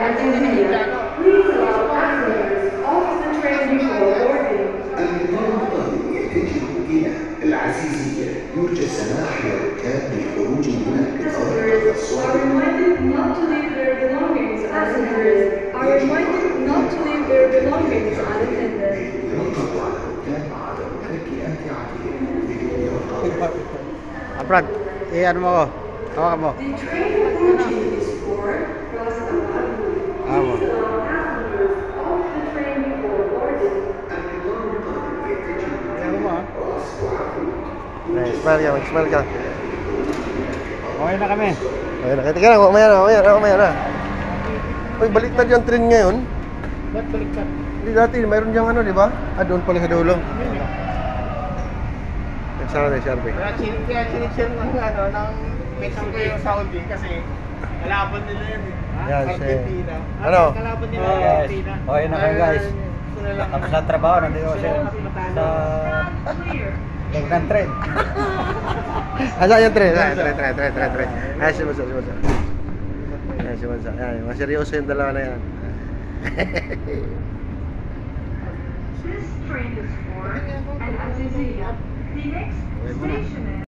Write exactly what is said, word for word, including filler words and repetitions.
Azizia, please allow passengers off the train before boarding. المطار الطائر يتجه إلى العزيزية. يرجى السماح للركاب بالخروج من القطار Passengers are reminded not to leave their belongings. Passengers are reminded not to leave their belongings unattended. يرغب على الركاب عدم ترك أمتعتهم بدون رقابة. Aprad, eh ano mo ako? Hawakan mo. The train approaching is for Ras Al Khaimah. Amo. Please allow passengers off the train before boarding. المطار الطائر يتجه Ano mo ah? راس وعفو. Nice, smile ka, mag-smile ka. Okay na kami. Okay na, kaya na, mamaya na, mamaya na, mamaya na. Uy, baliktad yung train ngayon. Ba't baliktad? Hindi dati, mayroon diyang ano, di ba? Ah, doon pala sa dulo. Nagsara na si Arby. Kaya chinik kaya chinik-share ng ano, ng Mexico yung Saudi kasi kalaban nila yun eh. Yan, si- Argentina. Ano? Kalaban nila Oh, yung guys. Argentina. Okay na kayo, guys. Sila lang. Tapos na trabaho, nandito ako sa sa loob ng tren. Asa yung train? Ayan, train, train, train, train, train. Ayan, si Mansa, si Mansa. Ayan, si Mansa. Ayan, mga seryoso yung dalawa na yan. This train is for Al Azizia. The next station is